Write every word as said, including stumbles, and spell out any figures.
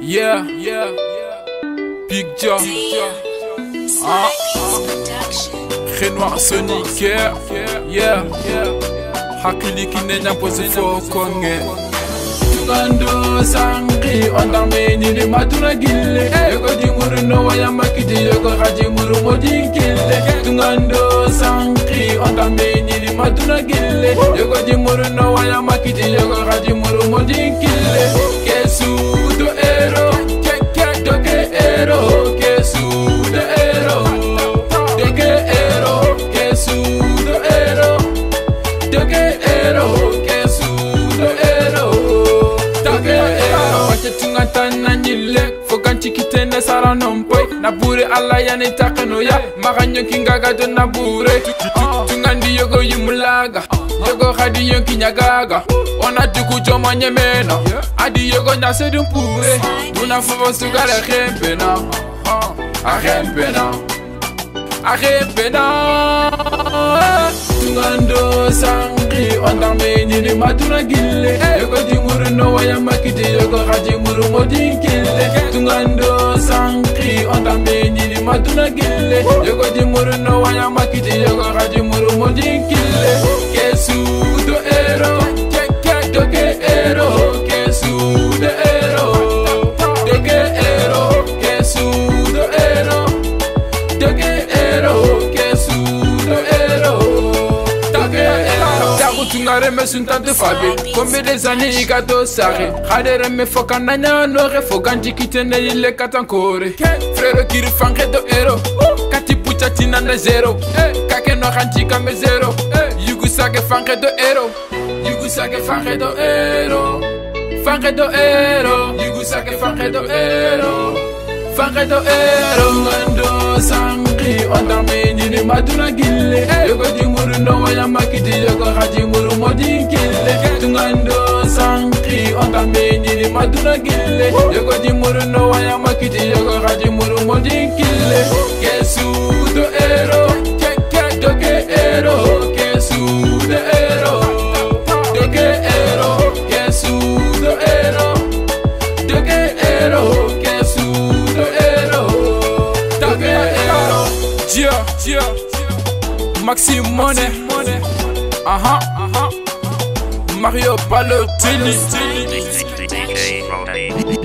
Yeah, yeah, Big Joe, ah, Renoir Sonic, yeah, yeah, Hakili Kinenya pose fo konge. Tungando sangi, ondame ni ni matuna gille. Yoko jimuru no waya makiti, yoko hajimuru modi kille. Tungando sangi, ondame ni ni matuna gille. Yoko jimuru no waya makiti, yoko hajimuru modi kille. Kesu do ero, keke doke ero, kesu do ero, doke ero, kesu do ero, doke ero, kesu do ero, doke ero. Wacha tungatana nyile, fokanchi kitende sara nompoy. Nabure alla yani takano ya, maganyo kingaga do nabure. Tungandi yogo yumulaga, yogo hadi yonki nyagaga. Ona tuku choma nyemena, adi yogo nyase dumpure. Duna favo sugara khempena, akhempena, akhempena. Tungando sangi, ondame nini matuna gille. Yogo jimuru no waya makiti, yogo hajimuru modi kille. Tungando sangi, ondame nini matuna gille. Yogo jimuru no waya makiti, yogo hajimuru modi kille. Kesu do ero, doke ero, kesu do ero, doke ero, kesu do ero, doke ero, kesu do ero, doke ero. Taku tungare me suntante fabi, combien des années il gato sari. Khadere me fokana nyanore, fokanji kitene ile katankore. Frère kiri fange do ero, kati pucha tina na zero. Kake no kanji kame zero, yugu sake fange do ero. Yugu sake fange do ero, fange do ero. Yugu sake fange do ero, fange do ero. Tungando sangi, ondame nini matuna gille. Yogo jimuru no waya makiti, yogo hajimuru modi kille. Tungando sangi, ondame nini matuna gille. Yogo jimuru no waya makiti, yogo hajimuru modi kille. Kesu do ero, keke doke ero, kesu do ero, doke ero, kesu do ero, doke ero, kesu do ero, doke ero. Gia, Gia, Maxime Money, aha, aha, Mario Balotelli.